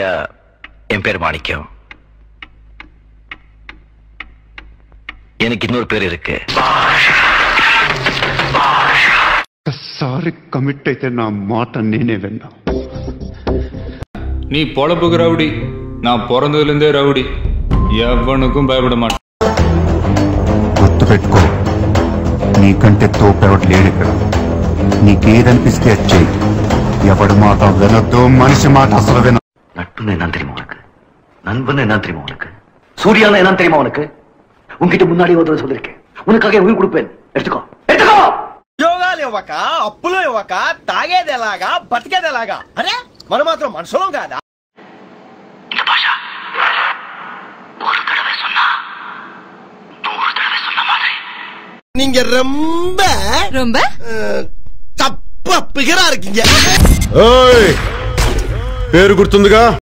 ஐயா, என் பேர் மாணிக்கம். எனக்கு இன்னொரு பேர் இருக்கு. సారీ కమిట్ అయితే నా మాట నేనే విన్నా. நீ பொழப்புக்கு ரவுடி, நான் பிறந்ததுல இருந்தே ரவுடி. எவனுக்கும் பயப்பட மாட்டேன். గుర్తుపెట్టుకో, నీకంటే తోపెవడు లేడు ఇక్కడ. నీకేదనిపిస్తే వచ్చేయి. ఎవడి మాట వినొద్దు, మనిషి మాట అసలు విన. நட்புன்னு என்னன்னு தெரியுமா உனக்கு? நண்பன் என்னன்னு தெரியுமா உனக்கு? சூர்யான்னு என்னன்னு தெரியுமா உனக்கு? உன்கிட்ட முன்னாடி ஒரு சொல்லிருக்கேன், உனக்காக உயிர் கொடுப்பேன். எடுத்துக்கோ, எடுத்துக்கோ. ఉద్యోగాలు ఇవ్వక, అప్పులు ఇవ్వక, తాగేది ఎలాగా, బతికేది ఎలాగా? అరే మనం మాత్రం మనుషులం కాదా? இந்த பாஷா ஒரு தடவை சொன்னா 100 தடவை சொன்ன மாதிரி. நீங்க ரொம்ப ரொம்ப தப்பா பிகரா இருக்கீங்க. పేరు గుర్తుందిగా?